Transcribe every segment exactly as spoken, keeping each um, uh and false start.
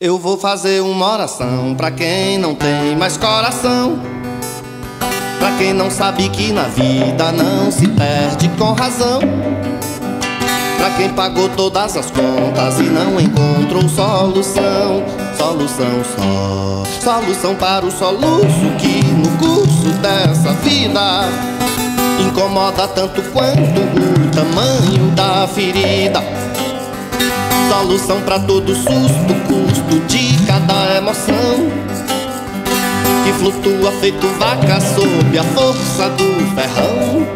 Eu vou fazer uma oração pra quem não tem mais coração, pra quem não sabe que na vida não se perde com razão, pra quem pagou todas as contas e não encontrou solução. Solução só, solução para o soluço que no curso dessa vida incomoda tanto quanto o tamanho da ferida. Solução pra todo susto, custo de cada emoção que flutua feito vaca sob a força do ferrão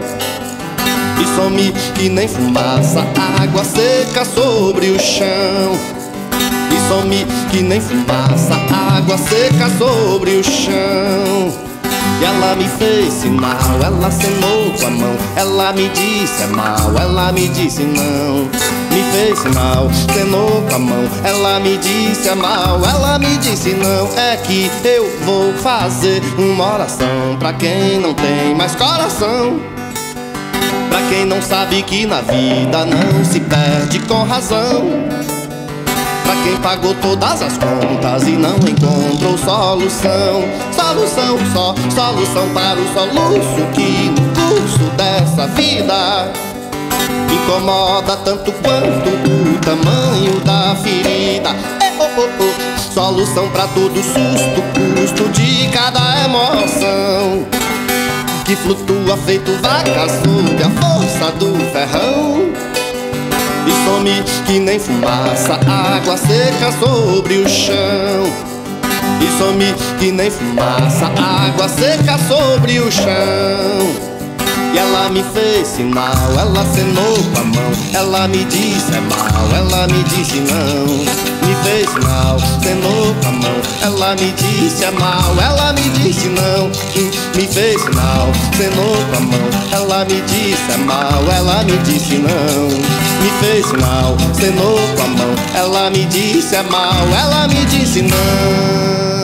e some que nem fumaça, água seca sobre o chão. E some que nem fumaça, água seca sobre o chão. E ela me fez sinal, ela acenou com a mão, ela me disse é mal, ela me disse não. Me fez sinal, acenou com a mão, ela me disse é mal, ela me disse não. É que eu vou fazer uma oração pra quem não tem mais coração, pra quem não sabe que na vida não se perde com razão, pra quem pagou todas as contas e não encontrou solução. Solução só, solução para o soluço que no curso dessa vida incomoda tanto quanto o tamanho da ferida. É, oh, oh, oh. Solução para todo susto, custo de cada emoção que flutua feito vaca sob a força do ferrão e some que nem fumaça, água seca sobre o chão. E some que nem fumaça, água seca sobre o chão. E ela me fez sinal, ela acenou com a mão, ela me disse é mal, ela me disse não. Me fez sinal, acenou com a mão, ela me disse é mal, ela me disse não. Me fez sinal, acenou com a mão, ela me disse é mal, ela me disse não. Me fez sinal, acenou com a mão, ela me disse é mal, ela me disse não.